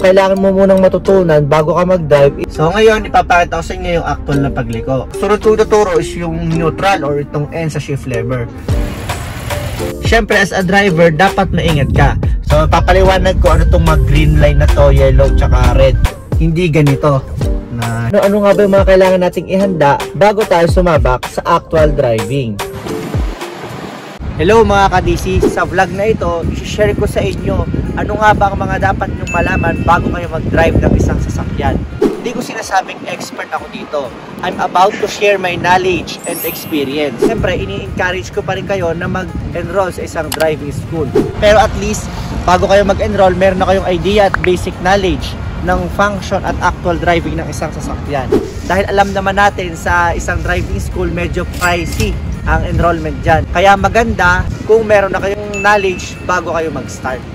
kailangan mo munang matutunan bago ka mag-drive. So ngayon, ipapakita ko sa inyo yung actual na pagliko. Sunod ko ituturo is yung neutral or itong N sa shift lever. Syempre, as a driver, dapat maingat ka. So, papaliwanag ko ano itong mag-green line na to, yellow, tsaka red. Hindi ganito. Ano nga ba yung mga kailangan nating ihanda bago tayo sumabak sa actual driving? Hello mga ka-DC, sa vlog na ito, i-share ko sa inyo ano nga ba ang mga dapat nyong malaman bago kayo mag-drive ng isang sasakyan. Hindi ko sinasabing expert ako dito. I'm about to share my knowledge and experience. Siyempre, ini-encourage ko pa rin kayo na mag-enroll sa isang driving school. Pero at least, bago kayo mag-enroll, meron na kayong idea at basic knowledge ng function at actual driving ng isang sasakyan. Dahil alam naman natin sa isang driving school, medyo pricey ang enrollment dyan. Kaya maganda kung meron na kayong knowledge bago kayo mag-start.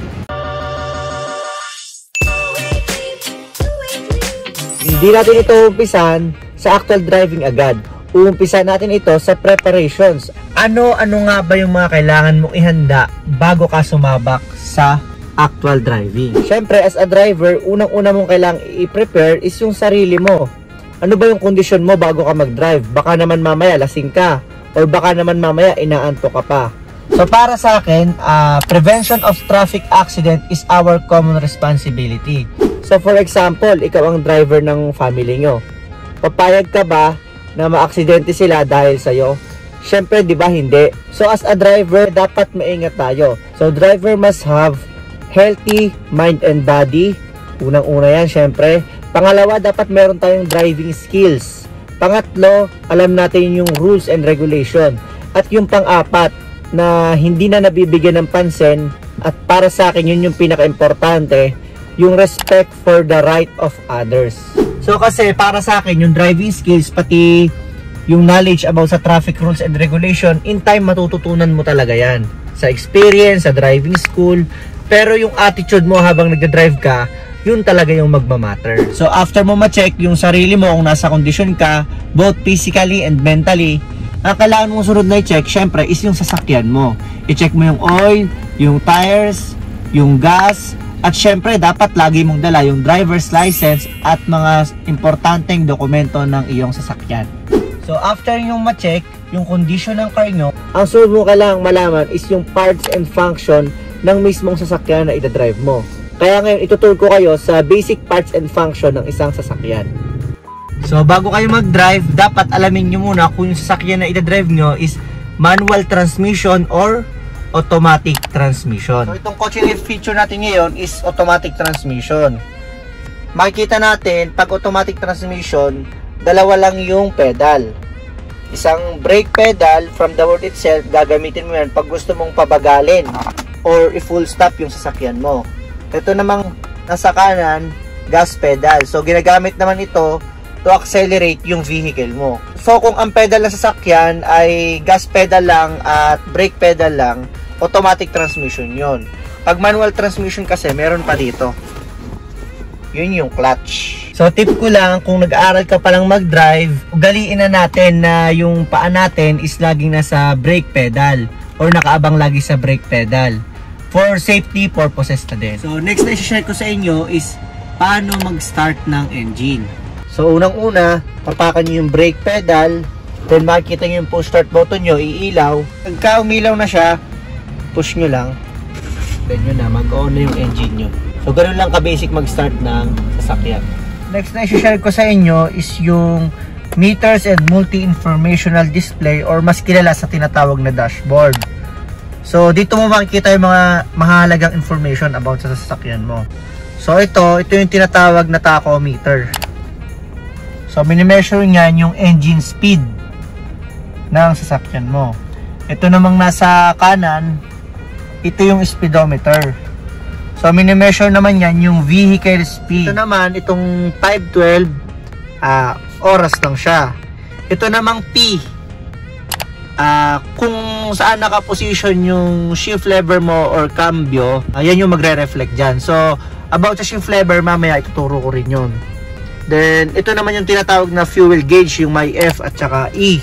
Hindi natin ito umpisan sa actual driving agad. Uumpisan natin ito sa preparations. Ano-ano nga ba yung mga kailangan mong ihanda bago ka sumabak sa actual driving? Siyempre, as a driver, unang-una mong kailangang i-prepare is yung sarili mo. Ano ba yung kondisyon mo bago ka mag-drive? Baka naman mamaya lasing ka. Or baka naman mamaya inaantok ka pa. So para sa akin, prevention of traffic accident is our common responsibility. So for example, ikaw ang driver ng family nyo. Papayag ka ba na maaksidente sila dahil sa'yo? Syempre, di ba hindi? So as a driver, dapat maingat tayo. So driver must have healthy mind and body. Unang-una yan, syempre. Pangalawa, dapat meron tayong driving skills. Pangatlo, alam natin yung rules and regulation. At yung pang-apat, na hindi na nabibigyan ng pansin, at para sa akin yun yung pinaka-importante, yung respect for the right of others. So kasi para sa akin, yung driving skills, pati yung knowledge about sa traffic rules and regulation, in time matututunan mo talaga yan. Sa experience, sa driving school, pero yung attitude mo habang nagda-drive ka, yun talaga yung magmamatter. So after mo ma-check yung sarili mo kung nasa kondisyon ka, both physically and mentally, ang kailangan mong sunod na i-check, syempre, is yung sasakyan mo. I-check mo yung oil, yung tires, yung gas, at syempre, dapat lagi mong dala yung driver's license at mga importanteng dokumento ng iyong sasakyan. So after yung ma-check, yung condition ng car nyo, ang sunod mo kailangang malaman is yung parts and function ng mismong sasakyan na ida-drive mo. Kaya ngayon, ituturo ko kayo sa basic parts and function ng isang sasakyan. So, bago kayo mag-drive, dapat alamin nyo muna kung yung sasakyan na ida-drive nyo is manual transmission or automatic transmission. So, itong kotse feature natin ngayon is automatic transmission. Makikita natin, pag automatic transmission, dalawa lang yung pedal. Isang brake pedal, from the word itself, gagamitin mo yan pag gusto mong pabagalin or i-full stop yung sasakyan mo. Ito namang nasa kanan, gas pedal. So, ginagamit naman ito to accelerate yung vehicle mo. So, kung ang pedal ng sasakyan ay gas pedal lang at brake pedal lang, automatic transmission yon. Pag manual transmission kasi, meron pa dito. Yun yung clutch. So, tip ko lang, kung nag-aaral ka palang mag-drive, ugaliin na natin na yung paa natin is laging nasa brake pedal or nakaabang lagi sa brake pedal. For safety purposes na din. So, next na i-share ko sa inyo is paano mag-start ng engine. So, unang-una, tapakan nyo yung brake pedal, then makikita nyo yung push start button nyo, iilaw. Pagka umilaw na siya, push nyo lang. Then yun na, mag-on na yung engine nyo. So, ganun lang ka-basic mag-start ng sasakyan. Next na i-share ko sa inyo is yung meters and multi-informational display or mas kilala sa tinatawag na dashboard. So, dito mo makikita yung mga mahalagang information about sa sasakyan mo. So, ito yung tinatawag na tachometer. So, minimeasure niyan yung engine speed ng sasakyan mo. Ito namang nasa kanan, ito yung speedometer. So, minimeasure naman yan yung vehicle speed. Ito naman, itong 512, oras lang siya. Ito namang P. Kung saan nakaposition yung shift lever mo or cambio, yan yung magre-reflect dyan. So, about sa shift lever, mamaya ituturo ko rin yun. Then, ito naman yung tinatawag na fuel gauge, yung may F at saka E.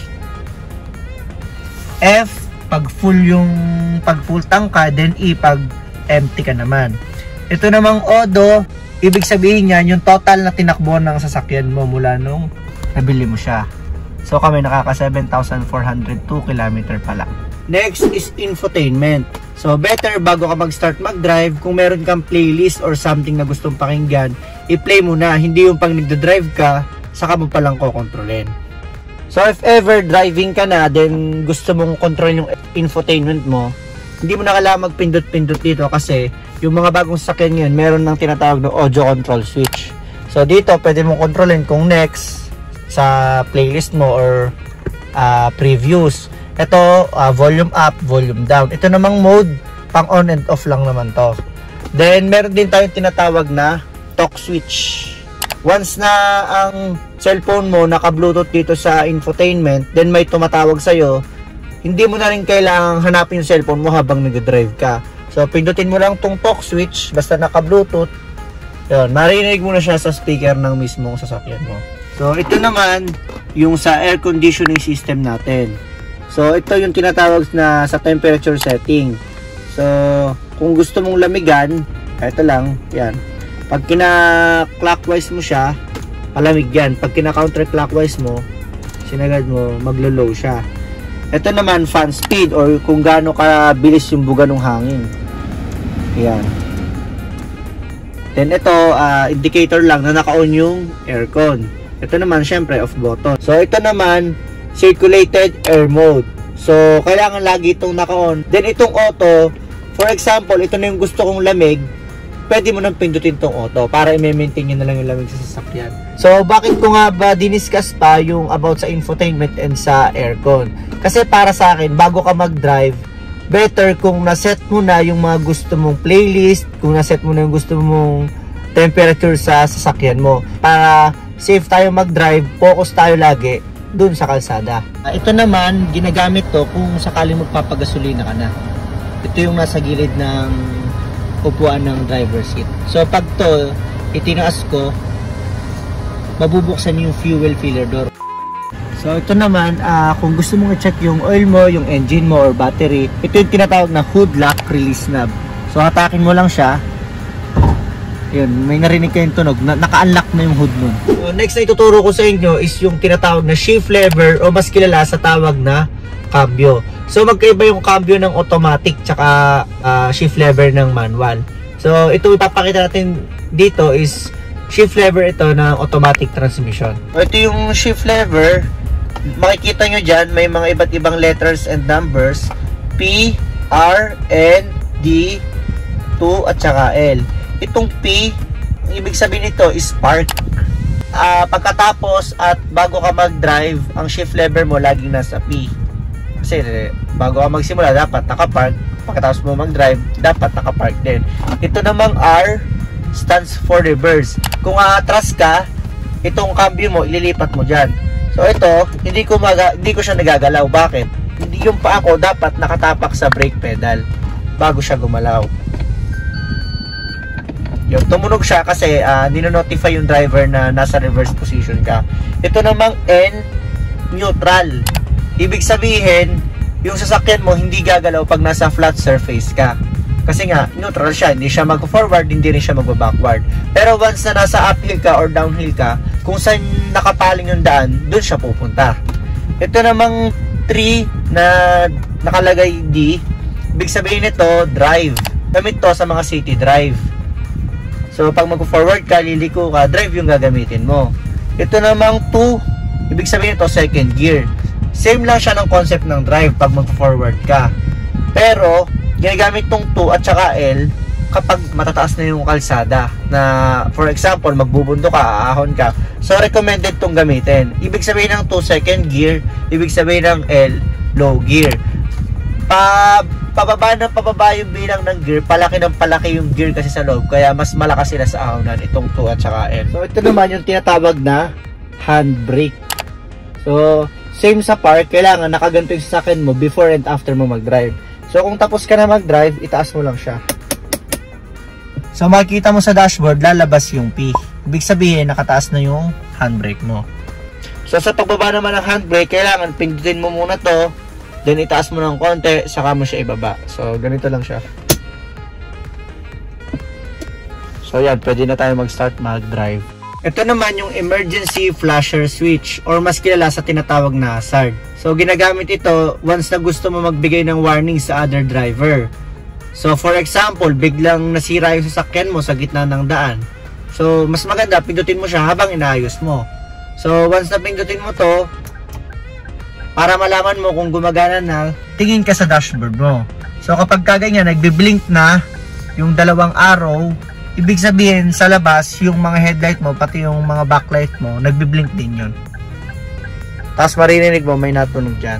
F, pag full tank ka, then E, pag empty ka naman. Ito namang odo, Ibig sabihin yan, yung total na tinakbo ng sasakyan mo mula nung nabili mo siya. So kami nakaka 7,402 km pala. Next is infotainment. So better bago ka mag-start mag-drive, kung meron kang playlist or something na gustong pakinggan, i-play mo na. Hindi yung pang nagda-drive ka, saka mo palang kokontrolin. So if ever driving ka na, then gusto mong control yung infotainment mo, hindi mo na kailangan magpindot-pindot dito kasi yung mga bagong sasakyan yun, meron ng tinatawag na audio control switch. So dito, pwede mong kontrolin kung next sa playlist mo or previews. Ito, volume up, volume down. Ito namang mode, pang on and off lang naman to. Then, meron din tayong tinatawag na talk switch. Once na ang cellphone mo naka-bluetooth dito sa infotainment, then may tumatawag sa'yo, hindi mo na rin kailangang hanapin yung cellphone mo habang nag-drive ka. So, pindutin mo lang tong talk switch, basta naka-bluetooth. Yun, marinig mo na siya sa speaker ng mismong sasakyan mo. So, ito naman, yung sa air conditioning system natin. So, ito yung tinatawag na sa temperature setting. So, kung gusto mong lamigan, ito lang, yan. Pag kina-clockwise mo siya, palamig yan. Pag kina-counterclockwise mo, sinagad mo, maglo-low siya. Ito naman, fan speed or kung gaano kabilis yung buga ng hangin. Yan. Then, ito, indicator lang na naka-on yung aircon. Ito naman, syempre, off button. So, ito naman, circulated air mode. So, kailangan lagi itong naka-on. Then, itong auto, for example, ito na yung gusto kong lamig, pwede mo nang pindutin itong auto para i-maintain nyo na lang yung lamig sa sasakyan. So, bakit ko nga ba diniscuss pa yung about sa infotainment and sa aircon? Kasi para sa akin, bago ka mag-drive, better kung naset mo na yung mga gusto mong playlist, kung naset mo na yung gusto mong temperature sa sasakyan mo. Para safe tayo mag-drive, focus tayo lagi dun sa kalsada. Ito naman, ginagamit to kung sakaling magpapagasolina ka na. Ito yung nasa gilid ng upuan ng driver's seat. So pag to itinaas ko, mabubuksan yung fuel filler door. So ito naman, kung gusto mong i-check yung oil mo, yung engine mo or battery, ito yung tinatawag na hood lock release knob. So hatakin mo lang siya. Yun, may narinig kayong tunog, naka-unlock na yung hood nun. So, next na ituturo ko sa inyo is yung tinatawag na shift lever o mas kilala sa tawag na cambio. So magkaiba yung cambio ng automatic tsaka shift lever ng manual. So ito ipapakita natin dito is shift lever ito ng automatic transmission. So, ito yung shift lever. Makikita nyo dyan may mga iba't ibang letters and numbers, P, R, N, D, 2 at saka L. Itong P, ang ibig sabihin nito is park. Pagkatapos at bago ka mag-drive, ang shift lever mo laging nasa P. Kasi bago ka magsimula, dapat naka-park. Pagkatapos mo mag-drive, dapat naka-park din. Ito namang R stands for reverse. Kung atras ka, itong cambio mo, ililipat mo dyan. So ito, hindi ko siya nagagalaw. Bakit? Hindi yung paa ko dapat nakatapak sa brake pedal bago siya gumalaw. Yung tumunog siya kasi nino-notify yung driver na nasa reverse position ka. Ito namang N, neutral. Ibig sabihin, yung sasakyan mo hindi gagalaw pag nasa flat surface ka. Kasi nga, neutral siya. Hindi siya mag-forward, hindi rin siya mag-backward. Pero once na nasa uphill ka or downhill ka, kung saan nakapaling yung daan, dun siya pupunta. Ito namang 3 na nakalagay D, ibig sabihin nito, drive. Gamit to sa mga city drive. So, pag mag-forward ka, liliko ka, drive yung gagamitin mo. Ito namang 2, ibig sabihin ito, second gear. Same lang siya ng concept ng drive pag mag-forward ka. Pero, ginagamit tong 2 at saka L kapag matataas na yung kalsada. Na, for example, magbubundo ka, aahon ka. So, recommended tong gamitin. Ibig sabihin ng 2, second gear. Ibig sabihin ng L, low gear. Pababa yung bilang ng gear, palaki ng palaki yung gear kasi sa loob, kaya mas malakas sila sa ahonan, itong 2 at saka L. So ito naman yung tinatawag na handbrake. So same sa park, kailangan nakaganto yung sasakyan mo before and after mo mag-drive. So kung tapos ka na mag-drive, itaas mo lang siya. So makikita mo sa dashboard, lalabas yung P. Ibig sabihin, nakataas na yung handbrake mo. So sa pagbaba naman ng handbrake, kailangan pindutin mo muna to, then itaas mo ng konti, saka mo siya ibaba. So, ganito lang siya. So, So yan, pwede na tayo mag-start mag-drive. Ito naman yung emergency flasher switch or mas kilala sa tinatawag na hazard. So ginagamit ito once na gusto mo magbigay ng warning sa other driver. So for example, biglang nasira yung sasakyan mo sa gitna ng daan. So mas maganda, pindutin mo siya habang inaayos mo. So once na pindutin mo to, para malaman mo kung gumagana na, tingin ka sa dashboard mo. So kapag kaganyan, nagbi-blink na yung dalawang arrow, ibig sabihin sa labas, yung mga headlight mo, pati yung mga backlight mo, nagbi-blink din yun. Tapos maririnig mo, may natunog dyan.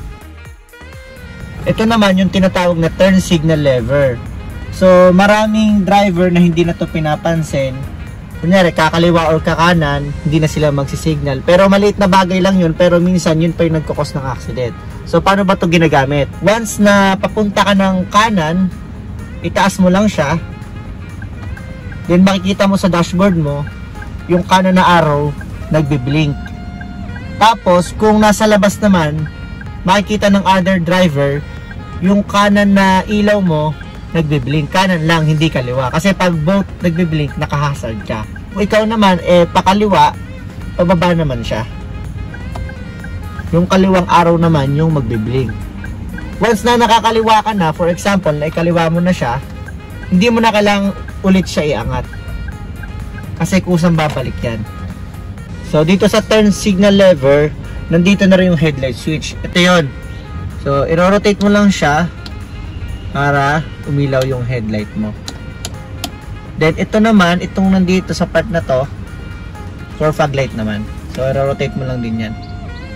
Ito naman yung tinatawag na turn signal lever. So maraming driver na hindi na to pinapansin. Kunyari, kakaliwa or kakanan, hindi na sila magsisignal. Pero maliit na bagay lang yun, pero minsan yun pa yung nagkakos ng accident. So paano ba to ginagamit? Once na papunta ka ng kanan, itaas mo lang siya. Then makikita mo sa dashboard mo, yung kanan na arrow, nagbi-blink. Tapos, kung nasa labas naman, makikita ng other driver, yung kanan na ilaw mo, nagbi-blink. Kanan lang, hindi kaliwa. Kasi pag both nagbi-blink, naka-hazard ka. Kung ikaw naman, pakaliwa, pababa naman siya. Yung kaliwang arrow naman, yung magbi-blink. Once na nakakaliwa ka na, for example, na ikaliwa mo na siya, hindi mo na kailangang ulit siya iangat. Kasi kusang babalik yan. So, dito sa turn signal lever, nandito na rin yung headlight switch. Ito yun. So, i-rotate mo lang siya para umilaw yung headlight mo. Then, ito naman, itong nandito sa part na to, for fog light naman. So, i-rotate mo lang din yan.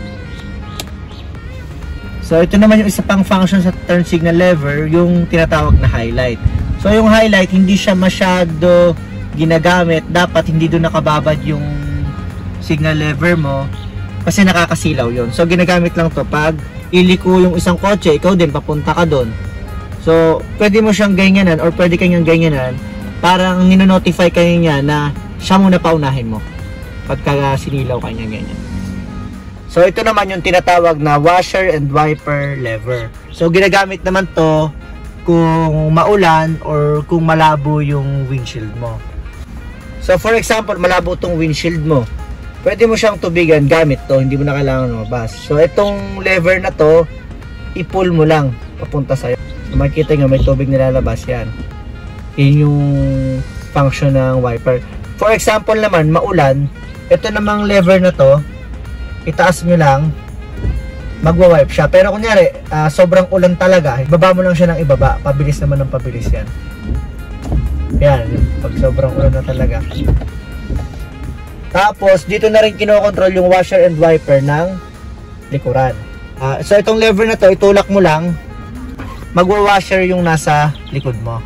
So, ito naman yung isa pang function sa turn signal lever, yung tinatawag na highlight. So, yung highlight, hindi siya masyado ginagamit. Dapat hindi doon nakababad yung signal lever mo kasi nakakasilaw yon. So, ginagamit lang to pag iliko yung isang kotse, ikaw din, papunta ka doon. So, pwede mo siyang ganyanan or pwede kanyang ganyanan. Parang ninonotify kayo niya na siya muna paunahin mo pagka sinilaw ka niya ganyan. So, ito naman yung tinatawag na washer and wiper lever. So, ginagamit naman to kung maulan or kung malabo yung windshield mo. So for example, malabo itong windshield mo, pwede mo siyang tubigan gamit to, hindi mo na kailangan lumabas. So itong lever na to, i-pull mo lang papunta sa'yo. So makikita nyo, may tubig nilalabas yan. Yun yung function ng wiper. For example naman, maulan, ito namang lever na to, itaas nyo lang, magwa-wipe siya. Pero kunyari, sobrang ulan talaga, ibaba mo lang siya ng ibaba. Pabilis naman ng pabilis yan. Yan, pag sobrang ulan na talaga. Tapos, dito na rin kinokontrol yung washer and wiper ng likuran. So, itong lever na to, itulak mo lang, magwa-washer yung nasa likod mo.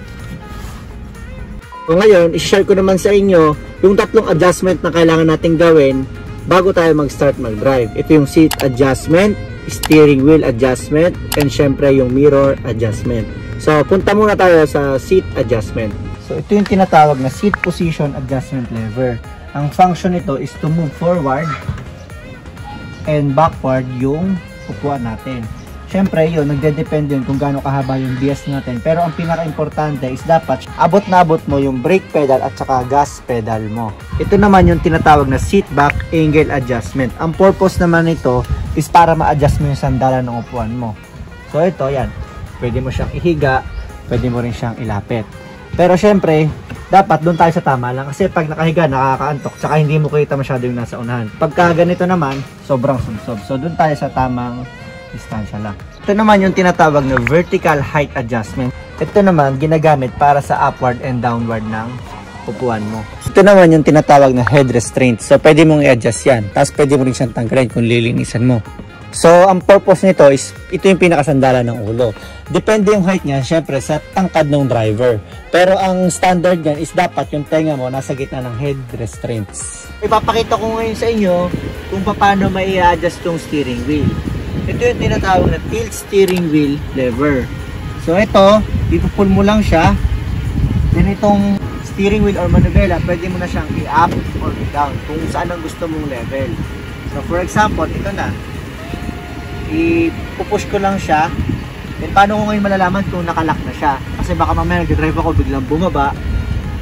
So, ngayon, i-share ko naman sa inyo yung tatlong adjustment na kailangan natin gawin bago tayo mag-start mag-drive. Ito yung seat adjustment, steering wheel adjustment, and syempre yung mirror adjustment. So, punta muna tayo sa seat adjustment. So, ito yung tinatawag na seat position adjustment lever. Ang function nito is to move forward and backward yung upuan natin. Syempre, yun, nagde-depend yun kung gaano kahaba yung bias natin. Pero ang pinaka-importante is dapat abot na abot mo yung brake pedal at saka gas pedal mo. Ito naman yung tinatawag na seat back angle adjustment. Ang purpose naman nito is para ma-adjust mo yung sandalan ng upuan mo. So ito, yan. Pwede mo siyang ihiga, pwede mo rin siyang ilapit. Pero syempre, dapat doon tayo sa tama lang. Kasi pag nakahiga, nakakaantok. Tsaka hindi mo kita masyado yung nasa unahan. Pagka ganito naman, sobrang subsob. So doon tayo sa tamang distansya lang. Ito naman yung tinatawag na vertical height adjustment. Ito naman ginagamit para sa upward and downward ng upuan mo. Ito naman yung tinatawag na head restraint. So pwede mong i-adjust yan. Tapos pwede mo rin siyang tanggalin kung lilinisan mo. So ang purpose nito is ito yung pinakasandala ng ulo. Depende yung height niya syempre sa tangkad ng driver. Pero ang standard niyan is dapat yung tenga mo nasa gitna ng head restraints. Ipapakita ko ngayon sa inyo kung paano mai-adjust yung steering wheel. Ito yung tinatawag na tilt steering wheel lever. So ito, ipupull mo lang siya. Then itong steering wheel or manubela, pwede mo na siyang i-up or i-down kung saan ang gusto mong level. So for example, ito na. Ipupush ko lang siya. Then paano ko ngayon malalaman kung nakalock na siya? Kasi baka mamaya nag-drive ako biglang bumaba.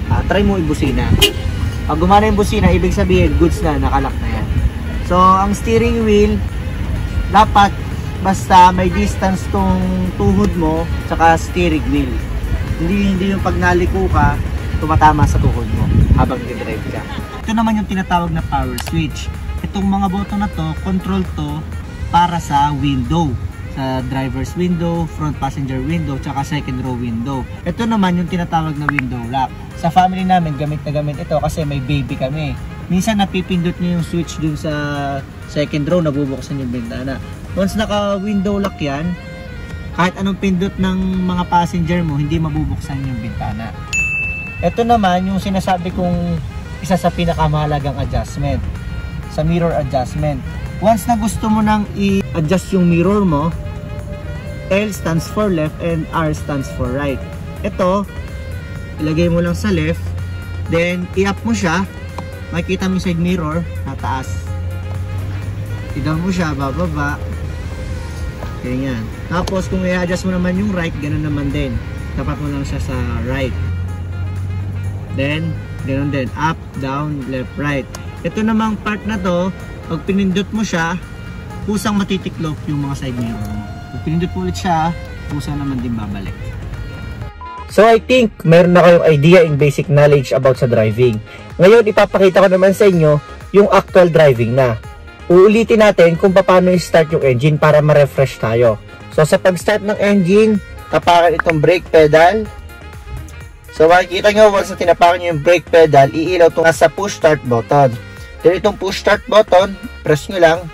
try mo ibusina. Pag gumana yung busina, ibig sabihin goods na, nakalock na yan. So ang steering wheel, dapat basta may distance tong tuhod mo tsaka steering wheel. Hindi yung pag naliko ka, tumatama sa tuhod mo habang nag-drive ka. Ito naman yung tinatawag na power switch. Itong mga button na to, control to para sa window. Sa driver's window, front passenger window, tsaka second row window. Ito naman yung tinatawag na window lock. Sa family namin, gamit na gamit ito kasi may baby kami. Minsan napipindot nyo yung switch dun sa second row, nabubuksan yung bintana. Once naka window lock yan, kahit anong pindot ng mga passenger mo, hindi mabubuksan yung bintana. Ito naman yung sinasabi kong isa sa pinakamahalagang adjustment, sa mirror adjustment. Once na gusto mo nang i-adjust yung mirror mo, L stands for left and R stands for right. Ito, ilagay mo lang sa left, then i-up mo siya, makikita mo yung side mirror na taas. I-down mo siya, bababa. Ganyan. Tapos kung i-adjust mo naman yung right, ganun naman din. Tapat mo lang siya sa right. Then, ganun din. Up, down, left, right. Ito namang part na to, pag pinindot mo siya, kusang matitiklop yung mga side mirror mo. Pag pinindot mo ulit siya, kusang naman din babalik. So I think meron na kayong idea in basic knowledge about sa driving. Ngayon, ipapakita ko naman sa inyo yung actual driving na. Uulitin natin kung paano i-start yung engine para ma-refresh tayo. So sa pag-start ng engine, tapakan itong brake pedal. So makikita nyo, once na tinapakan nyo yung brake pedal, iilaw itong nasa push start button. Then itong push start button, press nyo lang.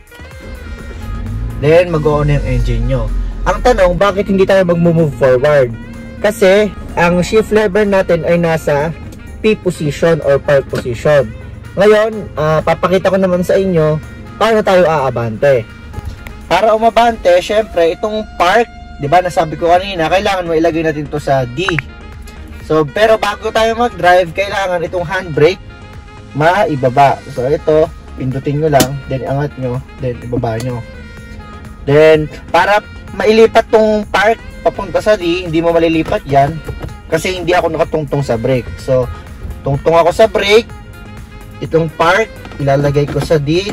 Then mag-on yung engine nyo. Ang tanong, bakit hindi tayo mag-move forward? Kasi ang shift lever natin ay nasa P position or park position. Ngayon, papakita ko naman sa inyo paano tayo aabante. Para umabante, syempre itong park, 'di ba, nasabi ko kanina, kailangan mo ilagay natin to sa D. So, pero bago tayo mag-drive, kailangan itong handbrake maibaba. So, ito, pindutin nyo lang, then angat nyo, then ibaba nyo. Then, para mailipat tong park papunta sa D, hindi mo malilipat yan kasi hindi ako nakatungtong sa brake. So, tungtong ako sa brake, itong park, ilalagay ko sa D.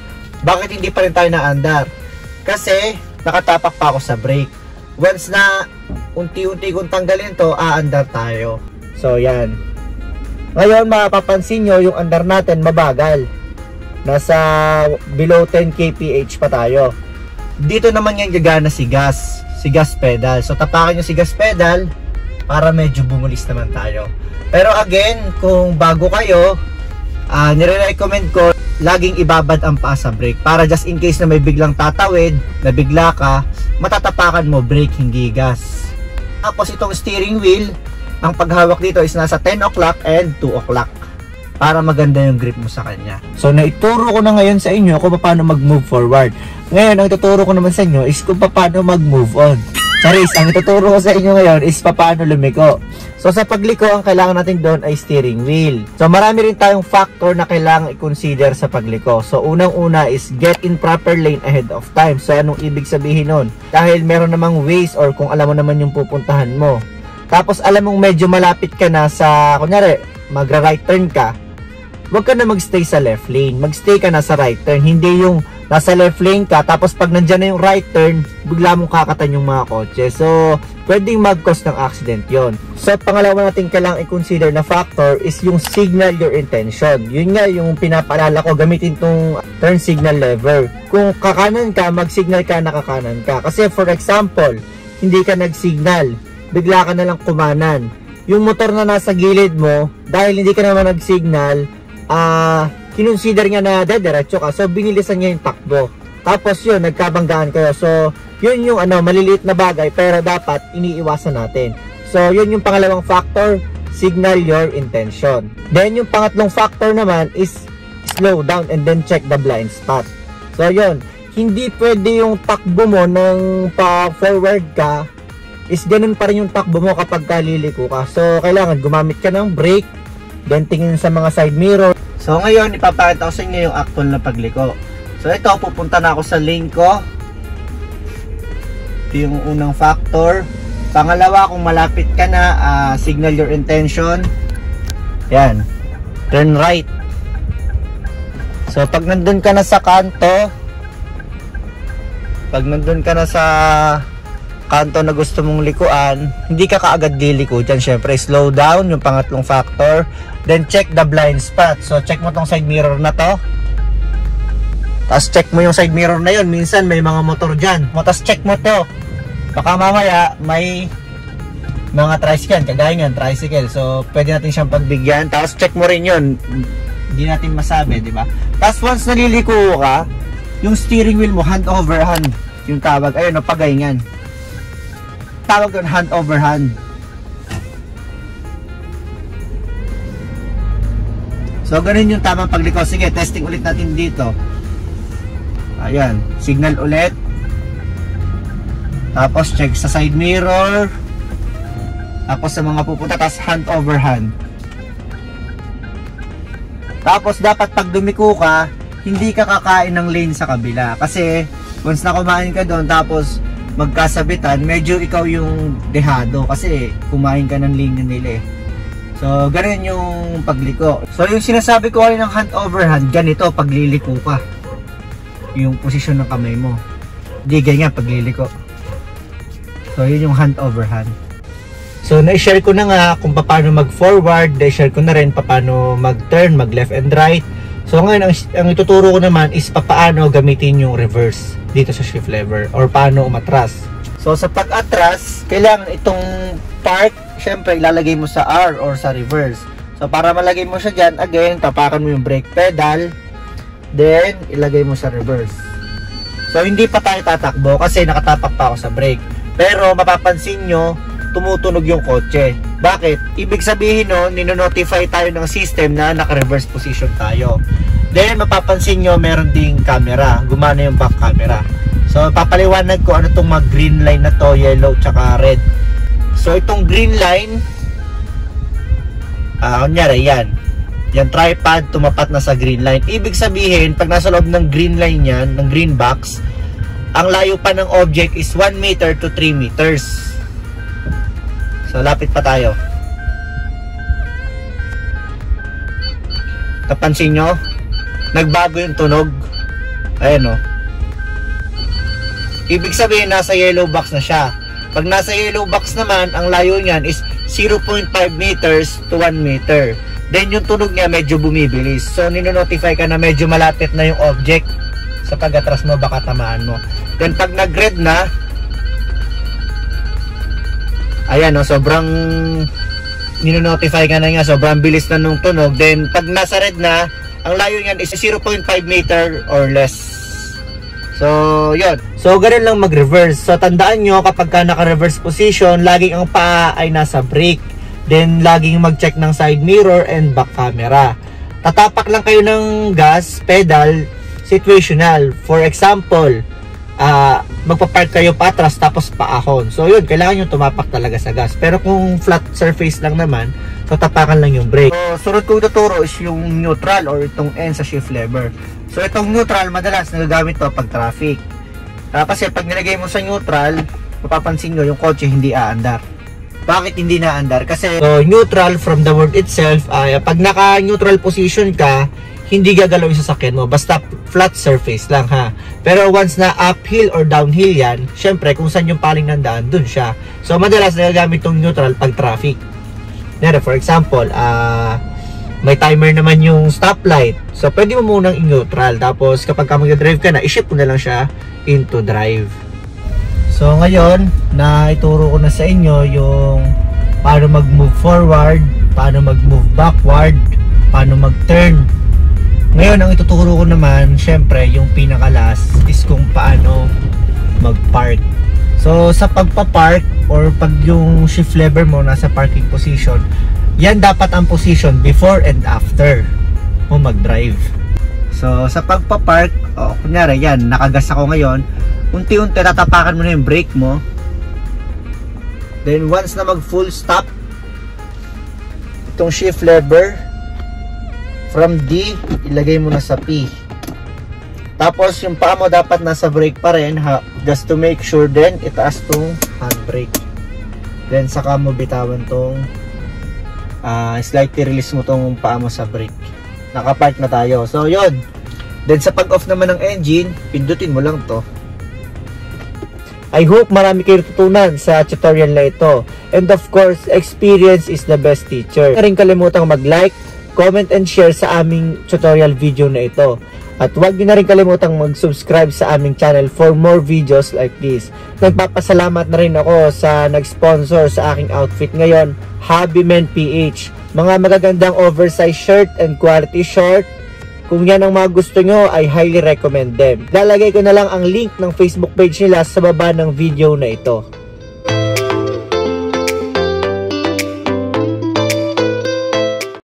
Bakit hindi pa rin tayo naandar? Kasi, nakatapak pa ako sa brake. Once na unti-unti kong tanggalin to, aandar tayo. So, yan. Ngayon, mapapansin nyo, yung andar natin mabagal. Nasa below 10 kph pa tayo. Dito naman yan gagana si gas pedal. So, tapakan nyo si gas pedal para medyo bumulis naman tayo. Pero again, kung bago kayo, nire-recommend ko laging ibabad ang paa sa brake para just in case na may biglang tatawid, na bigla ka, matatapakan mo brake, hindi gas. Tapos itong steering wheel, ang paghawak dito is nasa 10 o'clock and 2 o'clock para maganda yung grip mo sa kanya. So naituro ko na ngayon sa inyo kung paano mag-move forward. Ngayon, ang ituturo ko naman sa inyo is kung paano mag-move on. Charis, ang ituturo ko sa inyo ngayon is paano lumiko. So sa pagliko, ang kailangan natin doon ay steering wheel. So marami rin tayong factor na kailangan i-consider sa pagliko. So unang-una is get in proper lane ahead of time. So anong ibig sabihin nun? Dahil meron namang ways or kung alam mo naman yung pupuntahan mo. Tapos alam mong medyo malapit ka na sa, kunyari, magra-right turn ka, huwag ka na magstay sa left lane. Magstay ka na sa right turn. Hindi yung nasa left lane ka, tapos pag nandyan na yung right turn, bigla mong kakatan yung mga kotse. So, pwedeng mag-cause ng accident yon. So, pangalawa natin kailangang i-consider na factor is yung signal your intention. Yun nga yung pinapaalala ko, gamitin tong turn signal lever. Kung kakanan ka, mag-signal ka na kakanan ka. Kasi for example, hindi ka nag-signal, bigla ka na lang kumanan. Yung motor na nasa gilid mo, dahil hindi ka naman nag-signal, kinonsider niya na dediretso ka, so binilisan niya yung takbo. Tapos yun, nagkabanggaan kayo. So yun yung maliliit na bagay pero dapat iniiwasan natin. So yun yung pangalawang factor, signal your intention. Then yung pangatlong factor naman is slow down and then check the blind spot. So yun, hindi pwede yung takbo mo ng pa-forward ka is ganun pa rin yung takbo mo kapag kaliliko ka. So kailangan gumamit ka ng brake, then tingin sa mga side mirror. So ngayon, ipapakita ko sa inyo yung actual na pagliko. So ito, pupunta na ako sa lane ko. Ito yung unang factor. Pangalawa, kung malapit ka na, signal your intention. Yan. Turn right. So, pag nandun ka na sa kanto, na gusto mong likuan, hindi ka kaagad liliko dyan. Syempre, slow down, yung pangatlong factor. Then, check the blind spot. So, check mo tong side mirror na to. Tapos, check mo yung side mirror na yun. Minsan, may mga motor dyan. Tapos, check mo to. Baka mamaya, may mga tricycle. Kagaya nga, tricycle. So, pwede natin siyang pagbigyan. Tapos, check mo rin yun. Hindi natin masabi, di ba? Tapos, once naliliko ka, yung steering wheel mo, hand over hand. Yung tawag, ayun, no, pagayngan. Tawag doon, hand over hand. So, ganun yung tamang pagliko. Sige, testing ulit natin dito. Ayan, signal ulit. Tapos, check sa side mirror. Tapos, sa mga pupunta, tapos hand over hand. Tapos, dapat pag dumiko ka, hindi ka kakain ng lane sa kabila. Kasi, once na kumain ka doon, tapos magkasabitan, medyo ikaw yung dehado. Kasi, kumain ka ng lane nila eh. So, ganun yung pagliko. So, yung sinasabi ko ay ng hand over hand, ganito pagliliko ka. Yung posisyon ng kamay mo. Hindi ganyan pagliliko. So, yun yung hand over hand. So, na-share ko na nga kung paano mag-forward, na-share ko na rin paano mag-turn, mag-left and right. So, ngayon, ang ituturo ko naman is paano gamitin yung reverse dito sa shift lever or paano umatras. So, sa pag-atras, kailangan itong park, syempre, ilalagay mo sa R or sa reverse. So, para malagay mo siya dyan, again, tapakan mo yung brake pedal, then, ilagay mo sa reverse. So, hindi pa tayo tatakbo kasi nakatapak pa ako sa brake. Pero, mapapansin nyo, tumutunog yung kotse. Bakit? Ibig sabihin no, nino-notify tayo ng system na naka-reverse position tayo. Then, mapapansin nyo, meron ding camera. Gumana yung back camera. So, papaliwanag ko ano itong mga green line na to, yellow, tsaka red. So, itong green line, kunyari, yan. Yan, tripod, tumapat na sa green line. Ibig sabihin, pag nasa loob ng green line yan, ng green box, ang layo pa ng object is 1 meter to 3 meters. So, lapit pa tayo. Napansin nyo? Nagbago yung tunog. Ayan o. Ibig sabihin, nasa yellow box na siya. Pag nasa yellow box naman, ang layo niyan is 0.5 meters to 1 meter. Then, yung tunog niya medyo bumibilis. So, nino-notify ka na medyo malapit na yung object. Sa pag-atras mo, baka tamaan mo. Then, pag nag-red na, ayan o, sobrang nino-notify ka na nga, sobrang bilis na nung tunog. Then, pag nasa red na, ang layo niyan is 0.5 meter or less. So, yun. So, ganun lang mag-reverse. So, tandaan nyo, kapag ka naka-reverse position, laging ang paa ay nasa brake. Then, laging mag-check ng side mirror and back camera. Tatapak lang kayo ng gas, pedal, situational. For example, magpapark kayo patras tapos paahon. So yun, kailangan nyo tumapak talaga sa gas. Pero kung flat surface lang naman, so tapakan lang yung brake. So sunod kong tuturo is yung neutral or itong N sa shift lever. So itong neutral, madalas nagagamit to pag traffic. Kasi pag nilagay mo sa neutral, mapapansin nyo yung kotse hindi aandar. Bakit hindi naandar? Kasi so, neutral from the word itself, pag naka-neutral position ka, hindi gagalaw yung sasakyan mo. Basta flat surface lang ha. Pero once na uphill or downhill yan, syempre kung saan yung paling nandaan, dun siya. So madalas nagagamit tong neutral pag traffic. For example, may timer naman yung stoplight. So pwede mo munang in-neutral. Tapos kapag ka mag-drive ka na, i-shift mo na lang siya into drive. So ngayon, naituro ko na sa inyo yung paano mag-move forward, paano mag-move backward, paano mag-turn. Ngayon, ang ituturo ko naman, syempre, yung pinaka-last is kung paano mag-park. So, sa pagpa-park or pag yung shift lever mo nasa parking position, yan dapat ang position before and after mo mag-drive. So, sa pagpa-park, kunyari, yan, nakagas ako ngayon, unti-unti tatapakan mo na yung brake mo. Then, once na mag-full stop, itong shift lever, from D, ilagay mo na sa P. Tapos, yung paa mo dapat nasa brake pa rin, just to make sure, then, itaas tong handbrake. Then, saka mo bitawan tong slightly release mo tong paa mo sa brake. Nakapark na tayo. So yun. Then sa pag-off naman ng engine, pindutin mo lang to. I hope marami kayong tutunan sa tutorial na ito. And of course, experience is the best teacher. Huwag na rin kalimutang mag-like, comment, and share sa aming tutorial video na ito. At huwag na rin kalimutang mag-subscribe sa aming channel for more videos like this. Nagpapasalamat na rin ako sa nag-sponsor sa aking outfit ngayon, Hobbyman PH. Mga magagandang oversized shirt and quality short. Kung yan ang mga gusto nyo, I highly recommend them. Lalagay ko na lang ang link ng Facebook page nila sa baba ng video na ito.